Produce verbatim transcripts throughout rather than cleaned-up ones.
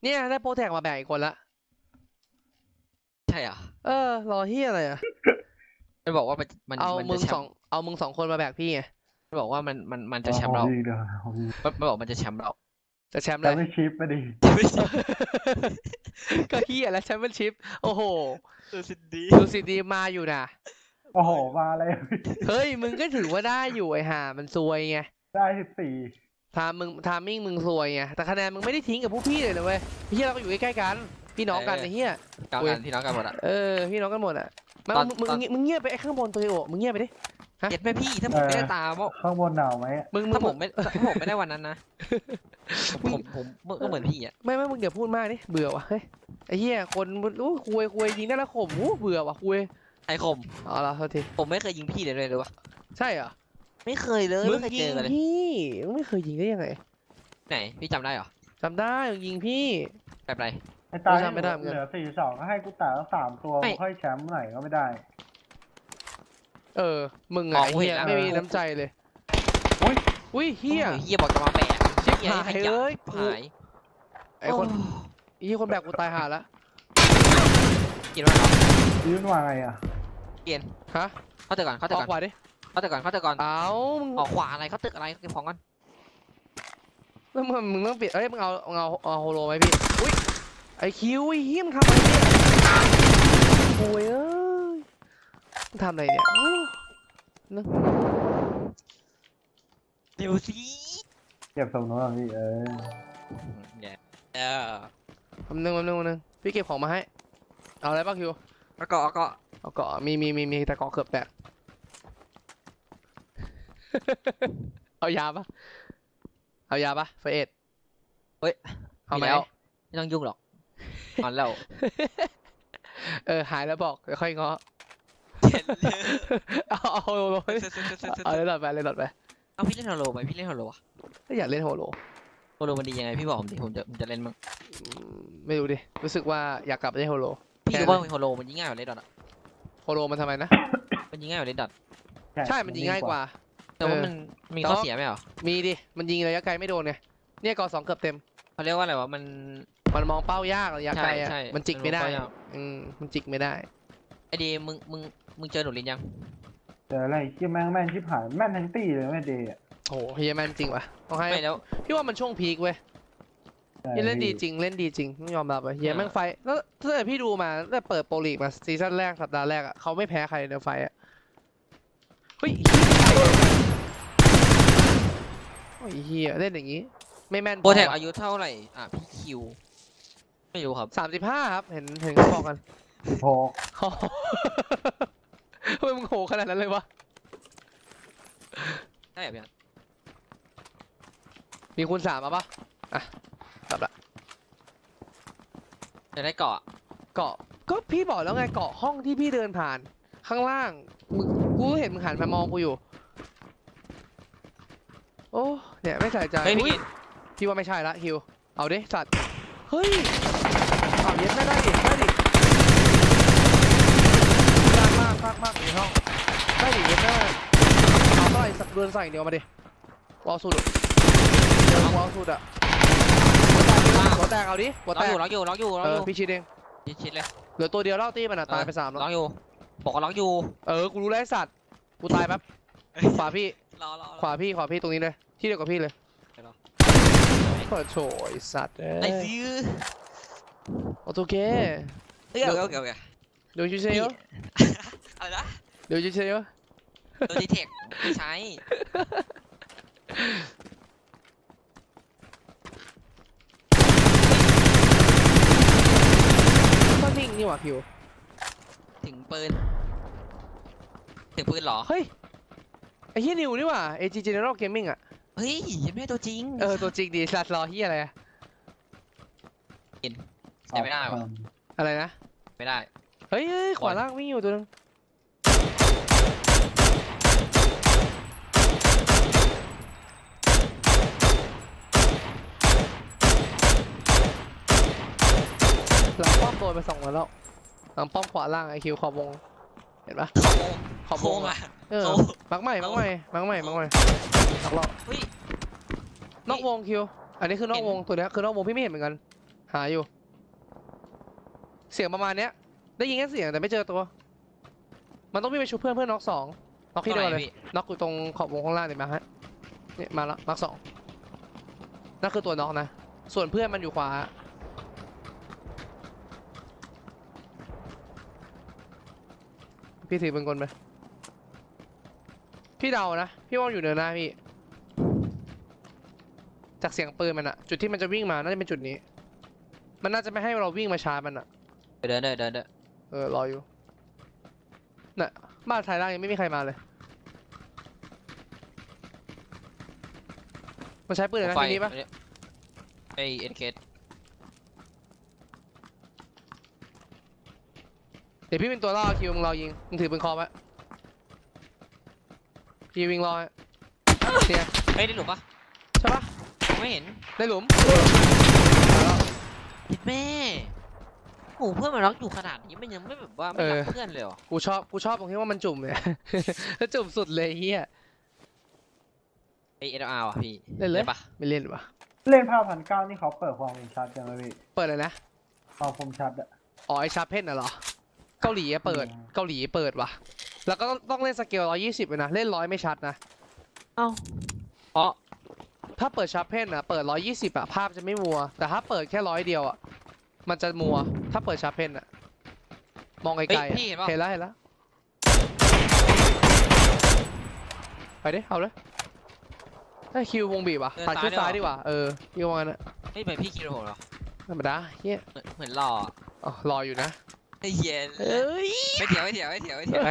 เนี่ยได้โปรแท็กมาแบ่งอีกคนละใช่เหรอเออรอเฮียอะไรอ่ะมันบอกว่ามันมันเอามึงจะแชสองมป์เอามึงสองคนมาแบกพี่ไงมันบอกว่ามันมันมันจะแชมป์เรามันมันบอกมันจะแชมป์เราจะแชมป์เลแต่ยไม่ชิปไปดิก็เฮียแล้วแชมเปี้ยนชิพโอ้โหดูสิดีดูสิดีมาอยู่นะโอ้โหมาเลยเฮ้ยมึงก็ถือว่าได้อยู่ไอ้ห่ามันซวยไงได้สิบสี่ทามมึงทามมิ่งมึงซวยไงแต่คะแนนมึงไม่ได้ทิ้งกับพวกพี่เลยนะเว้ยเฮียเราก็อยู่ใกล้ๆกันพี่น้องกันไอ้เฮียกลางกันพี่น้องกันหมดอ่ะเออพี่น้องกันหมดอ่ะมาตอนมึงตอนมึงมึงเงียบไปไอ้ข้างบนตัวโอมึงเงียบไปดิเก็ตไหมพี่ถ้าผมไม่ได้ตามว่าข้างบนหนาวไหมมึงมึถ้าง ผมไม่ถ้าผมไม่ได้วันนั้นนะผมผมผมก็เหมือนพี่อ่ะไม่ไม่มึงอย่าพูดมากดิเบื่อว่ะเฮ้ยไอ้เหี้ยคนอู้คุยคุยยิงได้แล้วข่มอู้เบื่อว่ะคุยไอ้คมเอาละโทษทีผมไม่เคยยิงพี่เลยเลยหรือวะใช่เหรอไม่เคยเลยมึไม่งเคยยิเจงอกันเลยพี่มึงไม่เคยยิงได้ยังไงไหนพี่จำได้เหรอจำได้มึงยิงพี่แบบไรไอ้ตายกูจำไม่ได้เหมือนกันเหลือสี่สองก็ให้กูแต่ละสามตัวไม่ค่อยแชมป์หน่อยก็ไม่ได้เออมึงอ๋อะอไอ้กูเห็เหี้นยแล้วไม่มีน้ำใจเลยโอ๊ยอุ้ยเหี้ยโอ้เฮียบอกจะมาแบกชิบเหี้ยหายขะเอ้ยกูหายไอ้คนไอ้เหี้ยคนแบกกูตายห่าละกินว่าเหรอยืนว่าไงอ่ะกินฮะเข้าตึกก่อนเข้าตึอกก่ออก นขวาดิเข้าตึกก่อนเข้าตึกก่อนเอามึงออกขวาอะไรเข้าตึกอะไรเก็บของก่อนแล้วมึงมึงต้องเปลี่ยนเอ้ยมึงเอาเอาเอาโฮโลไหมพี่อุ้ยไอ้คิวไอ้เหี้ยมึงทำอะไรเนี่ยโอ้ยเอ้ยมึงทำอะไรเนี่ยโอ้นึกเดี๋ยวสิเก็บทรงโน้นพี่เออเออคำนึงคำนึงคำนึงพี่เก็บของมาให้ เอาอะไรบ้างคิวแล้วก็แล้วก็เอาเกาะมีมีมีมีแต่เกาะเกือบแตก เอายาปะเอายาปะเฟสเอาไหมแล้วไม่ต้องยุ่งหรอกนอนแล้วเออหายแล้วบอกเดี๋ยวค่อยง้อเจ็ดเลยเอาเอาโฮโลเอาเลยหลอดไปเลยหลอดไปเอาพี่เล่นโฮโลไหมพี่เล่นโฮโลอะถ้าอยากเล่นโฮโลโฮโลมันดียังไงพี่บอกผมดิผมจะผมจะเล่นมั้งอืมไม่รู้ดิรู้สึกว่าอยากกลับไปเล่นโฮโลพี่รู้ว่าโฮโลมันยิงง่ายกว่าเล่นดอทอะโฮโลมันทำไมนะมันยิงง่ายกว่าเล่นดอทใช่มันยิงง่ายกว่าแต่ว่าเออมันมีแต่ข้อว่าเสียไหมเหรอมีดิมันยิงระยะไกลไม่โดนไงเนี่ยเกาะสองเกือบเต็มเขาเรียกว่าอะไรวะมันมันมองเป้ายากระยะไกลอ่ะใช่ใช่มันจิกไม่ได้มันมองเป้ายากอืมมันจิกไม่ได้ไอเดีมึงมึงมึงเจอหนูลินยังเจออะไรที่แม่งแม่นชิบหายแม่นทั้งตีเลยแม่เดย์อ่ะโอ้โหเฮียแมนจริงว่ะต้องให้ไม่แล้วพี่ว่ามันช่วงพีคเว้ยใช่เฮียเล่นดีพี่จริงเล่นดีจริงต้องยอมรับเลยเฮียเออแม่งไฟแล้วถ้าเกิดพี่ดูมาตั้งแต่เปิดโปรลีกมาซีซั่นแรกสัปดาห์แรกอ่ะเขาไม่แพ้ใครในไฟอ่ะเฮ้ยโอ้ยเฮียเล่นอย่างงี้ ไม่แม่นโปรแทคอายุเท่าไหร่อ่ะพี่คิวไม่รู้ครับสามสิบห้าครับเห็นเห็นเขาบอกกันโหโอ้โหทำไมมึงโหขนาดนั้นเลยวะใช่เหรอพี่อันมีคูณสามมาปะอ่ะกลับละจะได้เกาะเกาะก็พี่บอกแล้วไงเกาะห้องที่พี่เดินผ่าน ข้างล่างมึงกูเห็นมึงหันมามองกูอยู่ โอ้เนี่ยไม่ใส่ใจเฮ้ยอุ๊พี่ยพี่ว่าไม่ใช่ละฮิวเอาดิสัตว์เฮ้ยเอาเย็นไม่ได้ดิได้ดิยากมากมากมากในห้องได้ดิเย็นได้เอาเท่าไหร่สักเดือนใส่เดียวมาดิวอลสุดอะเดี๋ยววอลสุดอะหัวแตกเอาดิหัวล็แตอกอก ยู่ล็อกอยู่ล็อกอยู่ล็อกเอออยู่ พี่ชิดเองชิดเลยเหลือตัวเดียวเล่าตีมันอะตายไปสามแล้วล็อกอยู่บอกว่าล็อกอยู่เออ กูรู้แล้วไอ้สัตว์ กูตายแป๊บ ขวาพี่รอรอขวาพี่ ขวาพี่ตรงนี้เลย ที่เดียวกับพี่เลยไปรอเปิดโชยสัตว์เอ้ไอ้ยซื้อโอเคเฮ้ยเอาเอาเอาเอาเดี๋ยวยูเซโยอะไรนะเดี๋ยวยูเซโยตัวดีเทคไม่ใช้ก็นิ่งนี่หว่าคิวถึงปืนถึงปืนเหรอเฮ้ย ไอ้เฮียนิวนี่หว่า เอ จี General Gaming อ่ะเฮ้ยยังไม่ได้ตัวจริงเออ ตัวจริงดีสัตว์รอเฮียอะไรอะใช้ไม่ได้วะอะไรนะไม่ได้เฮ้ยเฮ้ยขวาล่างวิ่งอยู่ตัวนึงหลังป้อมโดนไปสองวันแล้วหลังป้อมขวาล่างไอคิวขอบวง เห็นปะขอบวโค้งงอะอ่ะเออโค้งมักใหม่มักใหม่มักใหม่มักใหม่นักรอบเฮ้ยนอกวงคิว อันนี้คือนอกวงตัวเนี้ยคือนอกวงพี่ไม่เห็นเหมือนกัน หหาอยู่ เสียงประมาณเนี้ย ได้ยินแค่เสียงแต่ไม่เจอตัว มันต้องวิ่งไปชุบเพื่อนเพื่อนน็อกสองน็อกที่เดียวเลยน็อกอยู่ตรงขอบวงข้างล่างเห็นไหมฮะเนี่ยมาแล้วน็อกสองนั่นคือตัวน็อกนะ ส่วนเพื่อนมันอยู่ขวาพี่ถือเป็นคนไปพี่เดานะพี่ว่าอยู่เดินหน้าพี่จากเสียงปืนมันอะจุดที่มันจะวิ่งมาน่าจะเป็นจุดนี้มันน่าจะไม่ให้เราวิ่งมาชาร์จมันอะเดินเดินเดินเดินเออรออยู่น่ะบ้านท้ายล่างยังไม่มีใครมาเลยมันใช้ปืนอะไรนะทีนี้ปะไอเอ็นเคสเดี๋ยวพี่เป็นตัวล่อคิวมึงรอยิงมึงถือปืนคอไว้พี่วิ่งรอไว้เนี่ยเฮ้ยได้หลุมปะใช่ปะไม่เห็นได้หลุมผิดแม่โอ้เพื่อนมันรักอยู่ขนาดนี้มันยังไม่แบบว่าไม่รักเพื่อนเลยเหรอกูชอบกูชอบตรงที่ว่ามันจุ่มเนี่ย แล้วจุ่มสุดเลยเฮียไอเอลอาร์ว่ะพี่เล่นเลยปะไม่เล่นวะเล่นภาพพันเก้านี่เขาเปิดความคมชัดยังไงพี่เปิดเลยนะความคมชัดอะอ๋อไอชาร์เพนน่ะเหรอเกาหลีอะเปิดอืมเกาหลีเปิดว่ะแล้วก็ต้องเล่นสเกลร้อยยี่สิบเลยนะเล่นร้อยไม่ชัดนะเอ้าเพราะถ้าเปิดชาร์เพนอะเปิดร้อยยี่สิบอะภาพจะไม่มัว แต่ถ้าเปิดแค่ร้อยเดียวอะมันจะมัว ถ้าเปิดชาร์เพนอะมองไกลๆอะพี่เห็นปะเห็นแล้วเห็นแล้วไปดิเอาเลยไอ้คิววงบีบว่ะผ่านขึ้นซ้ายดีกว่าเออคิววงนั้นอะเฮ้ยเหมือนพี่คิดผมเหรอธรรมดาเฮียเหมือนเหมือนหล่ออ๋อรออยู่นะไอ้เหี้ย็นเอ้ยไม่เถียวไม่เถียวไม่เถียวไม่เถียวไป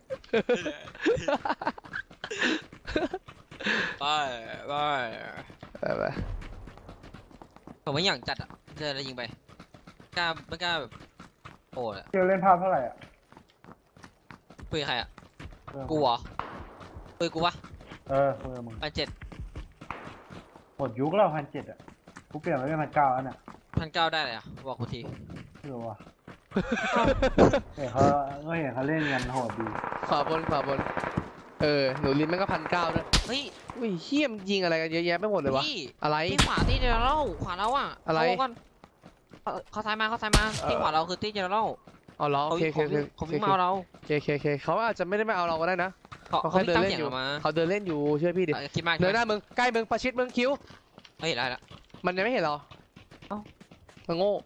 ไปไปไปไปผมไม่อยากจัดอ่ะเจอแล้วยิงไปกล้าไม่กล้าแบบโอ้ยเกียวเล่นภาพเท่าไหร่อะคุยกับใครอ่ะเออกูเหรอคุยกูวะเออคุยกับมึงพันเจ็ดหมดยุคแล้วพันเจ็ดอะกูเปลี่ยนมาเป็นพันเก้าแล้วเนี่ยพันเก้าได้เลยอ่ะบอกกูทีไม่รู้ว่ะเห็นเขาก็เห็นเขาเล่นกันโหดดีขวาบนขวาบนเออหนูลินแม่งก็พันเก้าด้วยเฮ้ยอุ้ยเฮียมนยิงอะไรกันเยอะแยะไปหมดเลยวะพี่อะไรที่ขวาที่เจเนอเรลขวาเราอ่ะอะไรเขาก่อนเขาเขาซ้ายมาเขาซ้ายมาที่ขวาเราคือที่เจเนอเรลอ๋อเหรอโอเขาเคโอวิ่งเคเขาโอเควิ่งเขาวิ่งมาเอาเราโอเคโอเคโอเคเขาอาจจะไม่ได้มาเอาเราก็ได้นะเขาเขาเขาแค่วิ่งเดินตามเล่นเสียงอยู่เรามาเขาเดินเล่นอยู่เชื่อพี่ดิเออคิดมากเดินหน้ามึงใกล้มึงประชิดมึงคิ้วเฮ้ยได้ละมันยังไม่เห็นเราเอ้ามันโง่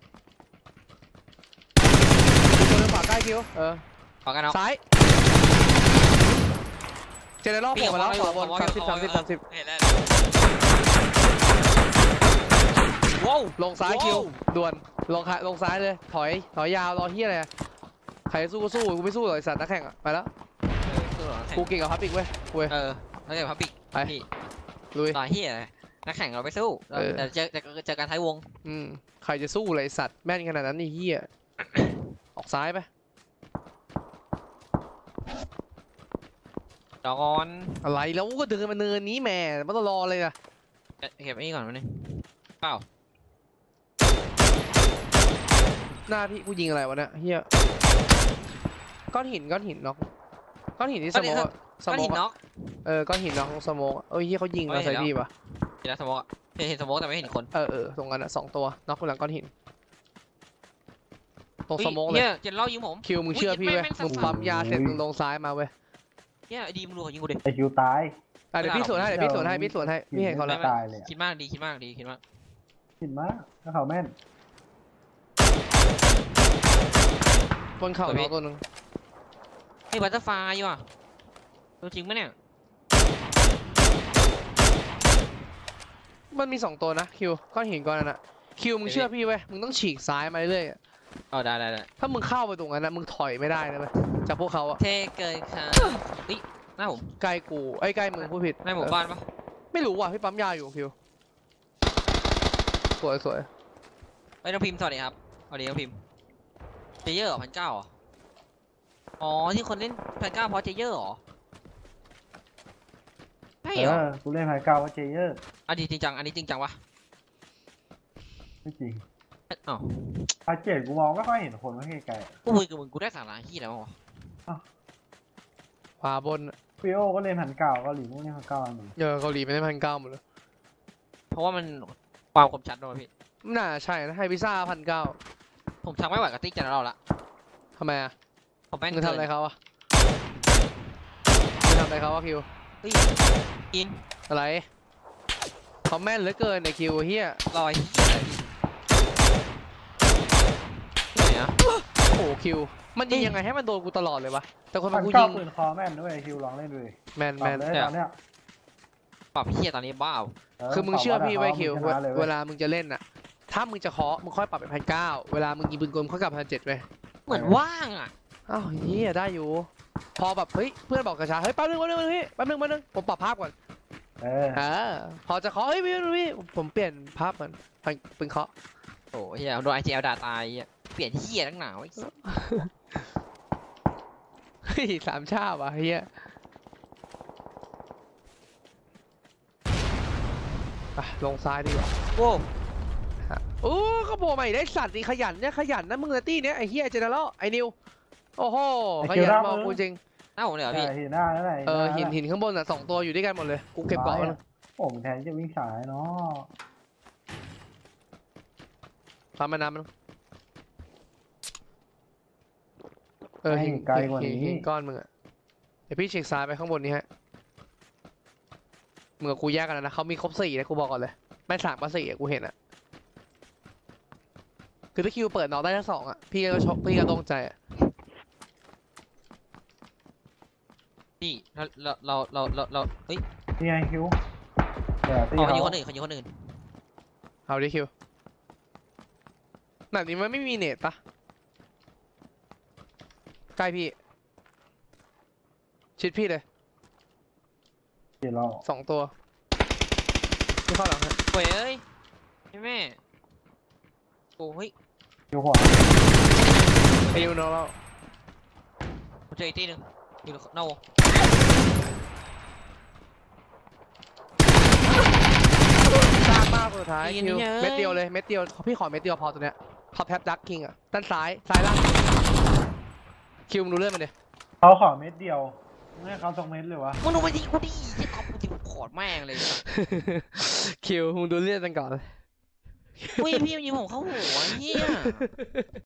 ตัวเดินขวาใกล้คิ้วเออขอกันเอาซ้ายเจเนอเรลโผล่มาแล้วขวาบนสามสิบสามสิบสามสิบเห็นแล้วว้าวลงซ้ายคิวด่วนลงขาลงซ้ายเลยถอยถอยยาวรอเฮียอะไรอะใครสู้ก็สู้กูไม่สู้หรอกไอสัตว์นักแข่งอะไปแล้วเออกูเก่งกับพับอีกเว้ยเว้ยเออแล้วเดี๋ยวพับปิกไปพี่ลุยต่อเฮียอะไรนักแข่งเราไปสู้เออแต่เจอแต่เจอการท้ายวงอืมใครจะสู้เลยไอ้สัตว์แม่นขนาดนั้นนี่เฮีย ออกซ้ายไปจอก่อนอะไรแล้วก็เดินมาเนินนี้แหม่ไม่ต้องรอเลยนะเอ๊ะเก็บไอ้นี่ก่อนมาหนึ่งเปล่าหน้าพี่กูยิงอะไรวะเนี่ยเฮียก้อนหินก้อนหินน็อกก้อนหินที่สโมกอะสก้อนโมหิกนอะน็อกเออก้อนหินน็อกสโมกอะเอ้ยเฮียเขายิงมาใส่พี่ปะเห็นแล้วสโมกอะเห็นเห็นสโมกแต่ไม่เห็นคนเออเออตรงนั้นอะสองตัวน็อกกูหลังก้อนหินตรงสโมกเลยเนี่ยเจนเล่ายิงผมคิวมึงเชื่อพี่เว้ยมึงปั๊มยาเสร็จมึงลงซ้ายมาเว้ยเนี่ยไอ้ดีมึงดูเขายิงกูดิไอคิวตายอ่ะเดี๋ยวพี่สวนให้เดี๋ยวพี่สวนให้พี่สวนให้พี่เห็นเขาแล้วตายเลยอะคิดมากดีคิดมากดีคิดมากคิดมากถ้าเขาแม่นบนเข่าน็อกตัวหนึงไอ้บัตเตอร์ไฟอยู่อ่ะตัวจริงปะเนี่ยมันมีสองตัวนะคิวก้อนหินก้อนนั้นอะคิวมึงเชื่อพี่เว้ยมึงต้องฉีกซ้ายมาเรื่อยๆอะอ๋อได้ได้ได้ถ้ามึงเข้าไปตรงนั้นนะมึงถอยไม่ได้นะเว้ยจากพวกเขาอะเทเกินค่ะนี่หน้าผมใกล้กูไอ้ยใกล้มึงพูดผิดหน้าหมู่บ้านปะไม่รู้ว่ะพี่ปั๊มยาอยู่คิวสวยสวยไอ้ยน้องพิมพ์สวัสดีครับสวัสดีน้องพิมพ์เจเยอร์เหรอพันเก้าเหรออ๋อที่คนเล่นพันเก้าเพราะเจเยอร์เหรอใช่เอเหรออกูเล่นพันเก้าว่าเจเยอร์อันนี้จริงจังอันนี้จริงจังวะไม่จริงอ้าวพันเจ็ดกูมองไม่ค่อยเห็นคนไม่ไกลกูคุยกับมึงกูได้สาระที่แล้ววะขวาบนๆพี่โอก็เล่นพันเก้าเกาหลีไม่เล่นพันเก้าอันหนึ่งเออเกาหลีไม่ได้พันเก้าหมดเลยเพราะว่ามันความคมชัดด้วยพี่น่าใช่นะให้พิซซ่าพันเก้าผมชักไม่ไหวกับติ๊กจันเราละทำไมอ่ะผมแม่งมึงทำอะไรเกินเขาอ่ะมึงทำอะไรเขาอ่ะคิวเฮ้ยกินอะไรเขาแม่นเหลือเกินในคิวเฮียลอยเหี้ยอะไรดิที่ไหนอะโอ้โหคิวมันยิงยังไงให้มันโดนกูตลอดเลยวะแต่คนมัมาน กูชอยิบงปืนคอแม่นด้วยคิวลองเล่นดูดิแมนปแมรับนเลยตอนเนี้ยปรับเฮียตอนนี้บ้าคือมึงเชื่อพี่ไว้คิวชนะเลยเวลามึงจะเล่นน่ะถ้ามึงจะเคาะมึงค่อยปรับเป็นพันเก้าเวลามึงยิงปืนกลมค่อยกลับพันเจ็ดไปเหมือนว่างอะอ้าวเฮียได้อยู่ พอแบบเฮ้ยเพื่อนบอกกระชาเฮ้ยแป๊บนึงแป๊บนึงพี่แป๊บนึงแป๊บนึงผมปรับภาพก่อนเอออ่าพอจะเคาะเฮ้ยพี่พี่ผมเปลี่ยนภาพมันเป็นเคาะโอ้เฮียโดนไอจีเอลด่าตายอะเปลี่ยนเฮียตั้งหนาวไอ้สัสเฮ้ยสามชาบอ่ะเฮียไปลงซ้ายดีกว่าโว้โอ้เขาโผล่มาอีกได้สัตว์นี่ขยันเนี่ยขยันนะมึงนะตี้เนี่ยไอ้เฮียเจเนอเรลไอ้นิวโอ้โหขยันมากกูจริงหน้าผมเลยเหรอพี่ใช่หินหน้านั่นแหละเออหินหินข้างบนอ่ะสองตัวอยู่ด้วยกันหมดเลยกูเก็บเกาะมันผมแทนจะวิ่งฉายเนาะทำมานานมันเออหินไกลกว่าหินนี้หินก้อนมึงอ่ะเดี๋ยวพี่เช็คซ้ายไปข้างบนนี้ฮะมึงกับกูแยกกันนะเขามีครบสี่นะกูบอกก่อนเลยไม่สามกับสี่อ่ะกูเห็นอ่ะคือถ้าคิวเปิดน็อกได้ทั้งสองอ่ะพี่ก็ชกพี่ก็ตรงใจอ่ะพี่เราเราเราเราเราเฮ้ยนี่ไงคิวแต่ตีอ๋อเขาเขายิงคนอื่นเขายิงคนอื่นเอาดิคิวแบบนี้มันไม่มีเน็ตปะใกล้พี่ชิดพี่เลยตีเราสองตัวที่เข้าหลังฮะเว้ยเอ้ยแม่โอ้เฮ้ยคิวหัวไอ้ยูโนเราผมเจออีกทีหนึ่งอยู่นอกวงซากมากสุดท้ายคิวเม็ดเดียวเลยเม็ดเดียวพี่ขอเม็ดเดียวพอตัวเนี้ยพอแท็บดักคิงอ่ะด้านซ้ายซ้ายล่างคิวมึงดูเลื่อนมันดิเขาขอเม็ดเดียวไม่ให้เขาสองเม็ดเลยวะมึงดูไปยิงกูดิเจ๊ก๊อฟกูยิงขอดแม่งเลยคิวมึงดูเลื่อนมันก่อนเฮ้ยพี่มันยิงผมเข้าหัวเฮีย